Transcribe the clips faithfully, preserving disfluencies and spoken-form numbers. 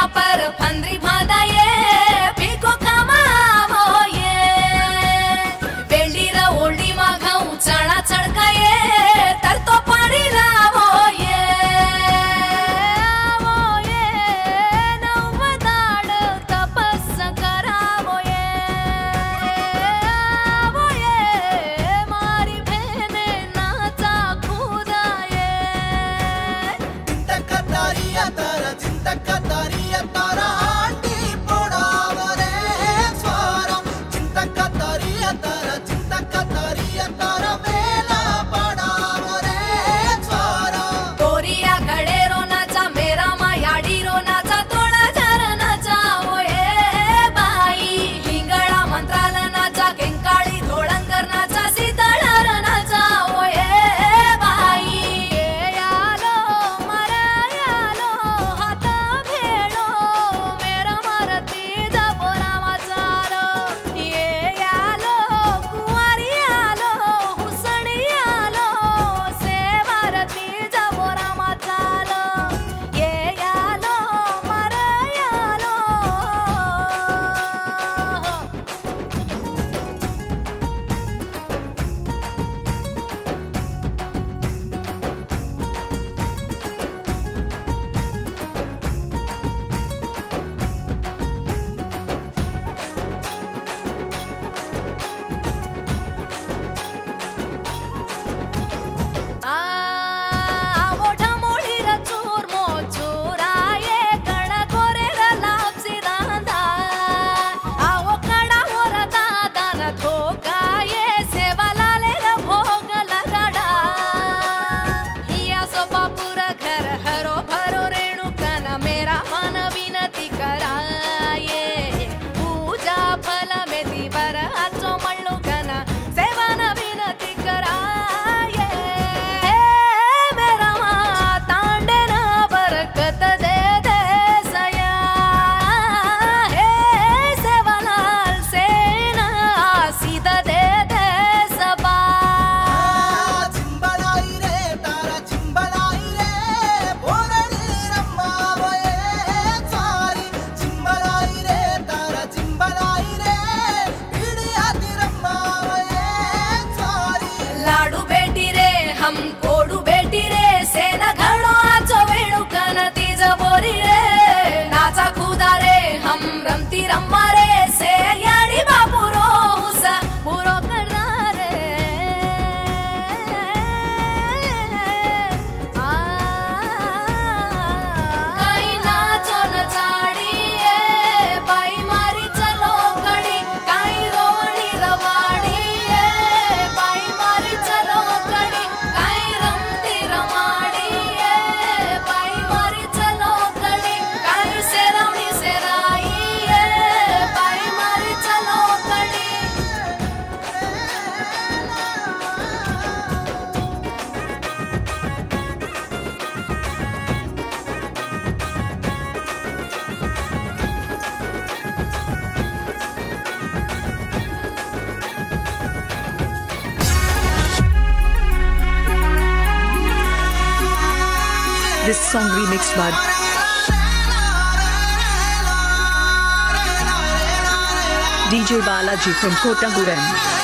पर फंद्री बांधा ये पीको कामावो ये बेल्डी रा ओल्डी माघाऊ चढ़ा चढ़का ये तर तो पानी लावो ये आवो ये नवदाड़ तपस करावो ये आवो ये मारी बहने नाचा कूदा ये चिंता कतारिया तारा चिंता कतारिया तारा आंटी पोड़ावो रे स्वारा चिंता कतारिया तारा चिंता कतारिया तारा वेला पड़ावो रे स्वारा तोरिया घड़े रो नाचा मेरा मायाडी रो नाचा थोड़ा जरा नाचा वो ये बाई लिंगड़ा मंत्राल नाचा किंकाळी धोळंकर नाचा सीताळर नाचा वो ये बाई ये यालो मरा यालो हात भेड़ो मेरा मारती जबोरा वाचालो ये यालो कुंवारी यालो हुसणी यालो से मारती जबोरा वाचालो ये यालो मरा यालो आ ओढा मोळीर चोर मो चोराये कण गोरेर लापसी रांदा आओ कडा होर दादान धोकाये सेवा लालेर भोग लगाडा हिया सो बापूर घर हरो भरो रेणुकन मेरा मन विनती कराये पूजा फल में दिवर आचो मळ्ळुकन सेवन विनती कराये मेरा माँ तांडे ना बरकत दे दे सया हे सेवालाल सेना सीधा दे दे सबा चिंबलाई रे तारा चिंबलाई रे बोरणी रम्मावो ये सारी चिंबलाई रे तारा चिंबलाई रे पीड़िया दी रम्मावो ये सारी लाडू बेटी रे हम कोडू बेटी रे सेना घड़ो आचो वेणुकन तीज बोरी रे नाचा कूदा रे हम रमती रम्मा रे से याड़ी बापू रो हुसा पूरो करना रे आ कहीं नाचो नचाड़ी ये बाई मारी चलो कड़ी कहीं रोवणी रवाड़ी ये बाई मारी चलो कड़ी कहीं रमती रमाड़ी ये बाई मारी चलो कड़ी कहीं सेरावणी सेराई ये बाई मारी चलो कड़ी This song remixed by D J Balaji from Kottaguram.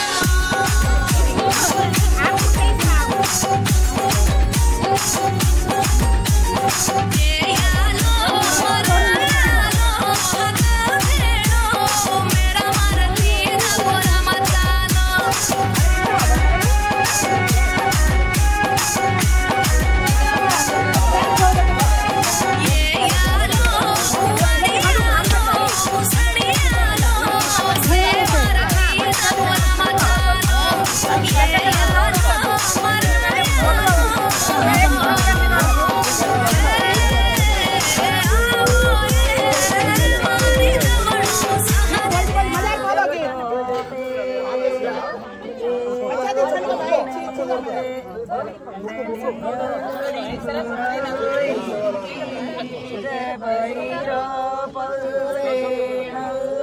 मेरा मारती जबोरा मचालो ये यालो कुंवारी यालो हुसणी यालो से मारती जबोरा मचालो ये यालो मरा यालो Hey!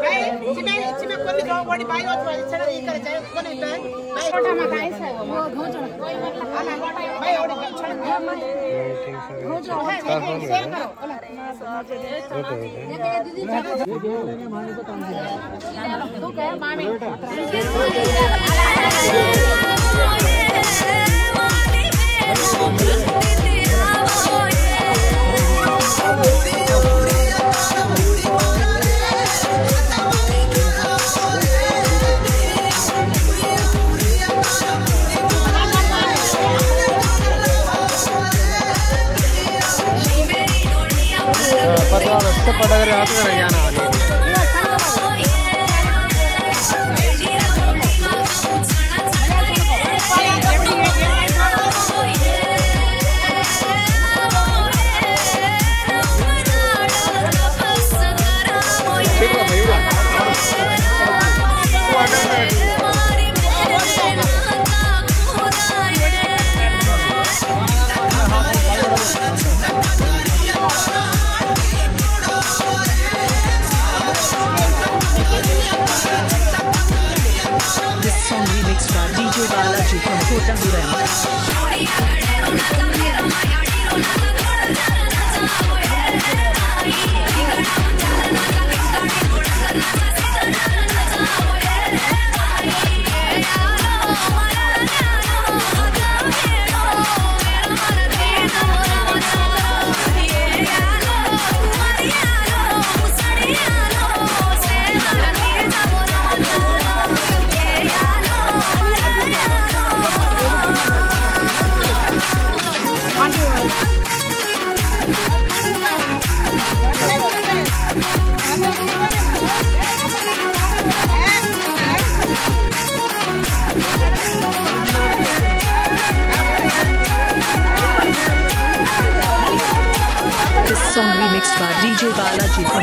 Song remixed by D J Balaji from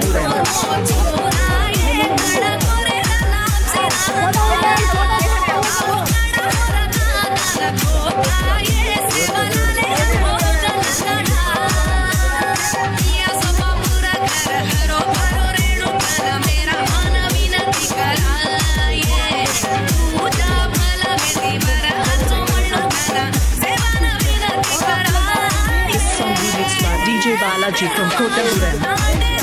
Kota D J Balaji from Kota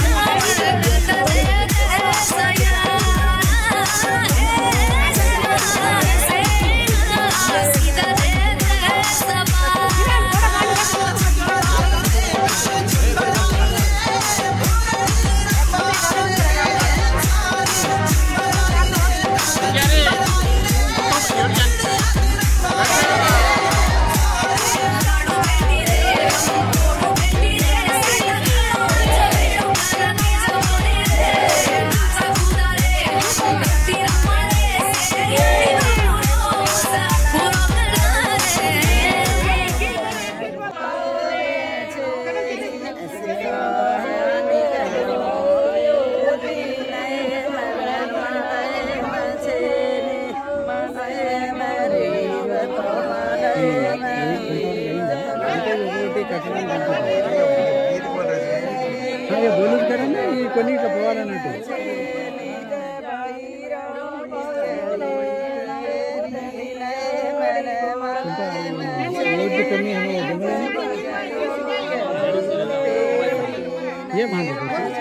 बोलूच करा ना ये कोणी का पोवाला ना ते रोड कमी है ये मान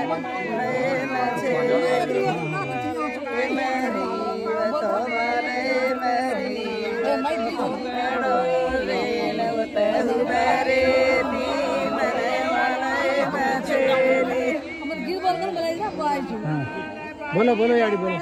बोलो बोलो यारी बोलो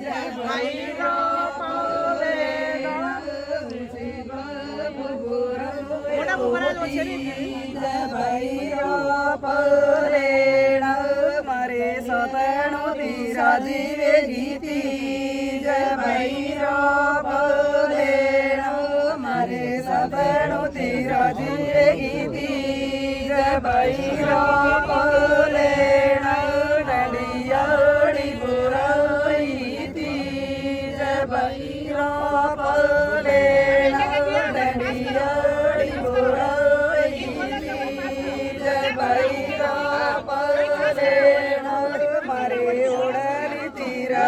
मारे सतनो तीरा जीवे गीती जय भैरो बोलेण मारे सतनो तीरा जीवे गीती जय भैरो बोलेण डलियाड़ी बुराईती जय भैरो बोलेण डलियाड़ी बुराईती जय भैरो बोलेण मारे उड़ाली तीरा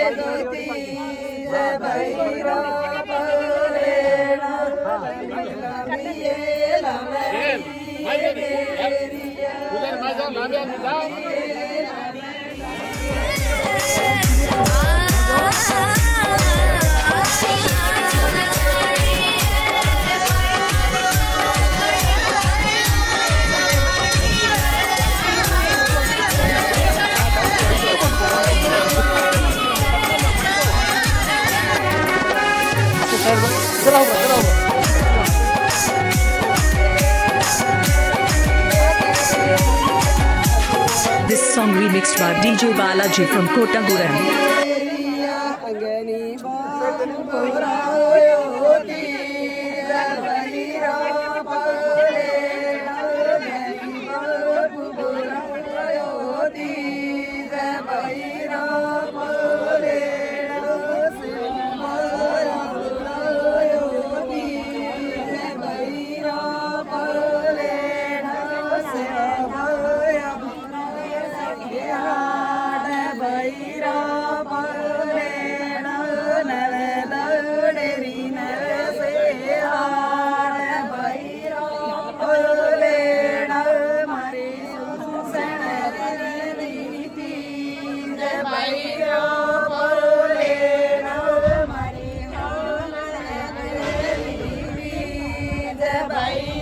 ज्योति जय Bhairav भोलेण This song remixed by D J Balaji from Kottaguram. Bye.